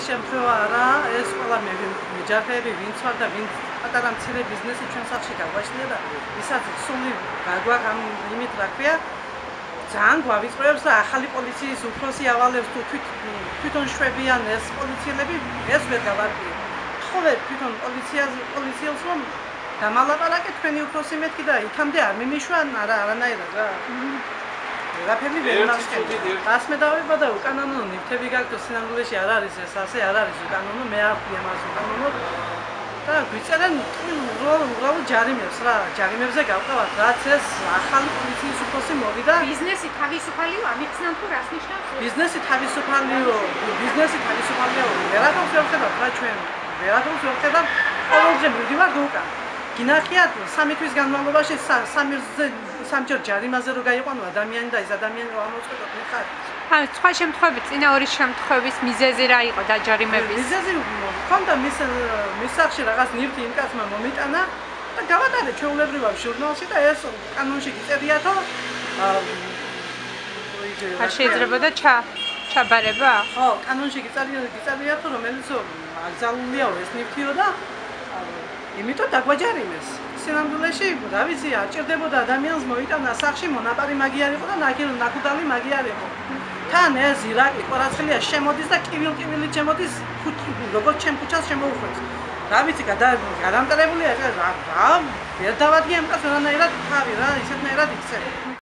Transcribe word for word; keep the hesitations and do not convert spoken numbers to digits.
შემთხვევა არა, ეს ყველა მეჯახეები ვინც ვარ და ვინც პატარა მცირე ბიზნესი ჩვენ სახში გაგვაჩნია და ისაც სული გაგვაქვს ამ იმით რა ქვია ძალიან გვავიწყებს და ახალი პოლიციის უფროსი ავალებს თუ თვითონ შვებიან ეს პოლიციელები ეს ვერ გავარკვიე. ხოლე თვითონ პოლიცია პოლიციელს რომ დამალაპარაკე თქვენი უფროსი მეთქი და იქამდე არ მიმიშვან არა არანაირად რა. რაფერი ვერ მასკები. რას მე დავიბა და უკანონო ნივთები გაქვს სინამდვილეში არ არის ეს ასე არ არის უკანონო მე არ ვქია მას უკანონო და გვიწერენ უბრალოდ ჯარიმებს რა ჯარიმებზე გავყავთ რაც ეს ახალი პოლიციის უფროსი მოვიდა ბიზნესი თავისუფალიო ამიხსნან თუ რას ნიშნავს ბიზნესი თავისუფალიო ბიზნესი თავისუფალიო ვერაფერს ვერ ვხედავთ რა ჩვენ ვერაფერს ვერ ვხედავთ ყოველდღე მივდივარ უკან გინახიათ სამი თვის განმავლობაში სამი სამჯერ ჯარიმაზე რო გაიყვანო ადამიანი და ეს ადამიანი რო ამოწყვეტო მიხარ ან სხვა შემთხვევებით წინა ორი შემთხვევის მიზეზი რა იყო დაჯარიმების მიზეზი მქონდა მის მის სახში რაღაც ნივთი იმ კაცმა მომიტანა და გავატარე ჩვეულებრივად ჟურნალში და ეს კანონში გიწერიათო არ შეიძლება და ჩა ჩაბარება ხო კანონში გიწერია გიწერიათო რომელიც აკრძალულია ეს ნივთიო და იმიტომ დაგვაჯარიმეს სინამდვილეში რა ვიცი არ ჭირდებოდა ადამიანს მოიტანა სახში მონაპარი მაგი არ იყო და ნაკუდალი მაგი არ იყო თან ეს ირაკლი კვარაცხელია შემოდის და კივილ-კივილით შემოდის როგორც ჩემ ქუჩას შემოუხვევს რა ვიცი გადამტერებულია ეს რა რა ვერ დავადგე ამ კაცს ვერანაირად თავი რა ისეთნაირად იქცევ